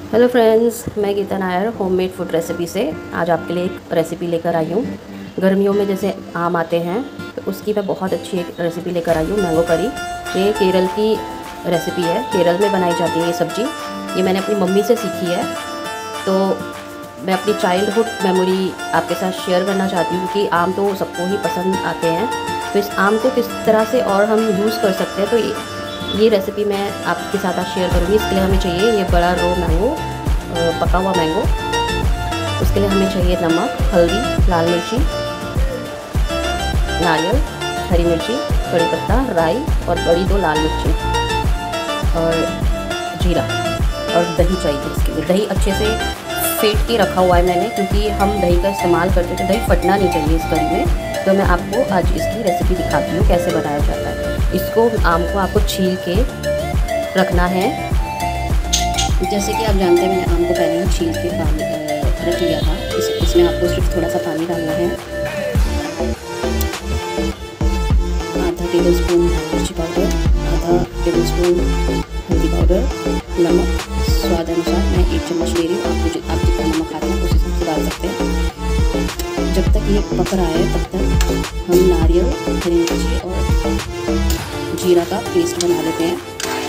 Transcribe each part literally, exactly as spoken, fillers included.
Hello friends, मैं Geeta Nair homemade food recipe से आज आपके लिए एक रेसिपी लेकर आई हूँ। गर्मियों में जैसे आम आते हैं तो उसकी मैं बहुत अच्छी एक रेसिपी लेकर आई हूँ, मैंगो करी। ये केरल की रेसिपी है, केरल में बनाई जाती है ये सब्ज़ी। ये मैंने अपनी मम्मी से सीखी है, तो मैं अपनी चाइल्डहुड मेमोरी आपके साथ शेयर करना चाहती हूँ कि आम तो सबको ही पसंद आते हैं, तो इस आम को किस तरह से और हम यूज़ कर सकते हैं। तो ये ये रेसिपी मैं आपके साथ आज शेयर करूँगी। इसके लिए हमें चाहिए ये बड़ा रो मैंगो, पका हुआ मैंगो। उसके लिए हमें चाहिए नमक, हल्दी, लाल मिर्ची, नारियल, हरी मिर्ची, कड़ी पत्ता, राई और बड़ी दो लाल मिर्ची और जीरा और दही चाहिए। इसके लिए दही अच्छे से फेंट के रखा हुआ है मैंने, क्योंकि हम दही का इस्तेमाल करते थे, दही फटना नहीं चाहिए इस करी में। तो मैं आपको आज इसकी रेसिपी दिखाती हूँ कैसे बनाया जाता है। इसको आम को आपको छील के रखना है। जैसे कि आप जानते हैं, मैंने आम को पहले ही छील के पानी रख लिया था। इस, इसमें आपको सिर्फ थोड़ा सा पानी डालना है। आधा टेबल स्पून मिर्ची पाउडर, आधा टेबल स्पून हल्दी पाउडर, नमक स्वाद अनुसार। मैं एक चम्मच ले रही हूँ, आप मुझे आप जितना नमक खाते हैं उस हिसाब से डाल सकते हैं। जब तक ये पक रहा है तब तक हम नारियल, हरी मिर्ची और जीरा का पेस्ट बना लेते हैं।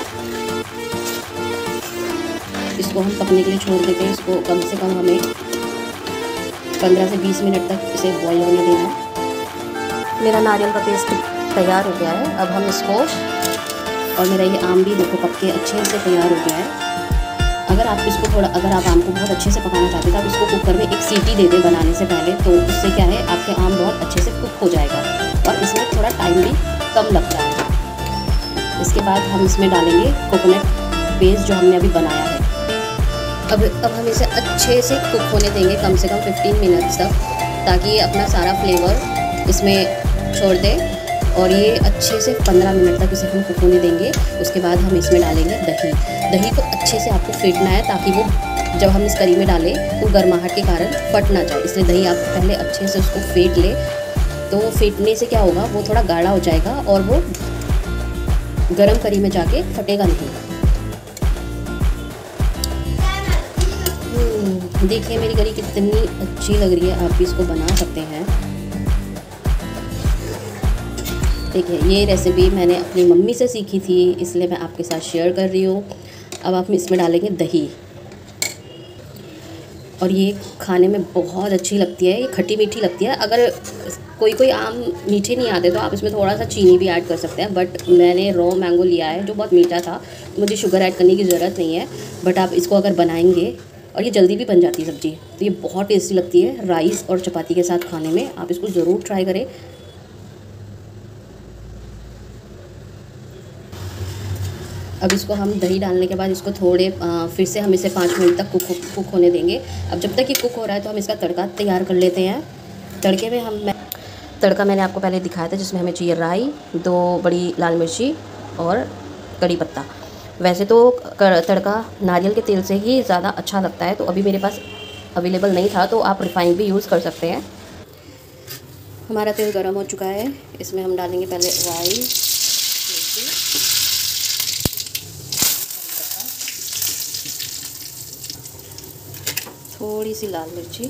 इसको हम पकने के लिए छोड़ देते हैं। इसको कम से कम हमें पंद्रह से बीस मिनट तक इसे बॉईल होने देना है। मेरा नारियल का पेस्ट तैयार हो गया है। अब हम इसको, और मेरा ये आम भी देखो पक के अच्छे से तैयार हो गया है। अगर आप इसको थोड़ा अगर आप आम को बहुत अच्छे से पकाना चाहते हैं तो आप इसको कुकर में एक सीटी दे दें बनाने से पहले, तो उससे क्या है आपके आम बहुत अच्छे से कुक हो जाएगा और इसमें थोड़ा टाइम भी कम लगता है। इसके बाद हम इसमें डालेंगे कोकोनट पेस्ट जो हमने अभी बनाया है। अब अब हम इसे अच्छे से कुक होने देंगे कम से कम पंद्रह मिनट्स तक, ताकि ये अपना सारा फ्लेवर इसमें छोड़ दे और ये अच्छे से पंद्रह मिनट तक इसे हम कुक होने देंगे। उसके बाद हम इसमें डालेंगे दही। दही को अच्छे से आपको फेंटना है, ताकि वो जब हम इस करी में डालें तो गर्माहट के कारण फट ना जाए। इसलिए दही आप पहले अच्छे से उसको फेंट ले, तो फेंटने से क्या होगा, वो थोड़ा गाढ़ा हो जाएगा और वो गरम करी में जाके फटेगा नहीं। देखिए मेरी करी कितनी अच्छी लग रही है, आप भी इसको बना सकते हैं। देखिए ये रेसिपी मैंने अपनी मम्मी से सीखी थी, इसलिए मैं आपके साथ शेयर कर रही हूँ। अब आप इसमें डालेंगे दही, और ये खाने में बहुत अच्छी लगती है। ये खट्टी मीठी लगती है। अगर कोई कोई आम मीठे नहीं आते तो आप इसमें थोड़ा सा चीनी भी ऐड कर सकते हैं, बट मैंने रॉ मैंगो लिया है जो बहुत मीठा था, तो मुझे शुगर ऐड करने की ज़रूरत नहीं है। बट आप इसको अगर बनाएंगे, और ये जल्दी भी बन जाती है सब्ज़ी, तो ये बहुत टेस्टी लगती है राइस और चपाती के साथ खाने में। आप इसको ज़रूर ट्राई करें। अब इसको हम दही डालने के बाद इसको थोड़े आ, फिर से हम इसे पाँच मिनट तक कुक कुक होने देंगे। अब जब तक ये कुक हो रहा है तो हम इसका तड़का तैयार कर लेते हैं। तड़के में हम मैं, तड़का मैंने आपको पहले दिखाया था, जिसमें हमें चाहिए राई, दो बड़ी लाल मिर्ची और कड़ी पत्ता। वैसे तो तड़का नारियल के तेल से ही ज़्यादा अच्छा लगता है, तो अभी मेरे पास अवेलेबल नहीं था, तो आप रिफाइंड भी यूज़ कर सकते हैं। हमारा तेल गर्म हो चुका है। इसमें हम डालेंगे पहले राई, थोड़ी सी लाल मिर्ची,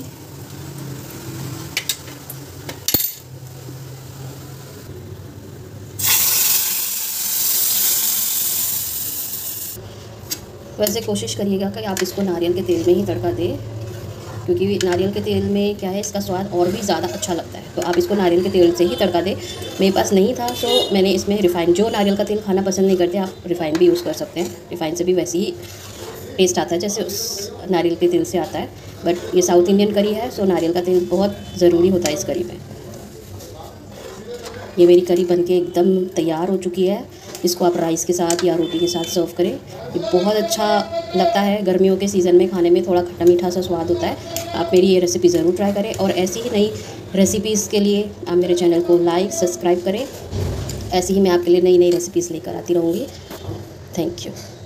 वैसे कोशिश करिएगा कि आप इसको नारियल के तेल में ही तड़का दें, क्योंकि नारियल के तेल में क्या है, इसका स्वाद और भी ज़्यादा अच्छा लगता है। तो आप इसको नारियल के तेल से ही तड़का दें। मेरे पास नहीं था सो मैंने इसमें रिफ़ाइंड, जो नारियल का तेल खाना पसंद नहीं करते आप रिफ़ाइंड भी यूज़ कर सकते हैं। रिफ़ाइंड से भी वैसे ही टेस्ट आता है जैसे उस नारियल के तेल से आता है। बट ये साउथ इंडियन करी है, सो नारियल का तेल बहुत ज़रूरी होता है इस करी में। ये मेरी करी बनके एकदम तैयार हो चुकी है। इसको आप राइस के साथ या रोटी के साथ सर्व करें। ये बहुत अच्छा लगता है गर्मियों के सीज़न में खाने में, थोड़ा खट्टा मीठा सा स्वाद होता है। आप मेरी ये रेसिपी ज़रूर ट्राई करें, और ऐसी ही नई रेसिपीज़ के लिए आप मेरे चैनल को लाइक सब्सक्राइब करें। ऐसे ही मैं आपके लिए नई नई रेसिपीज़ लेकर आती रहूँगी। Thank you.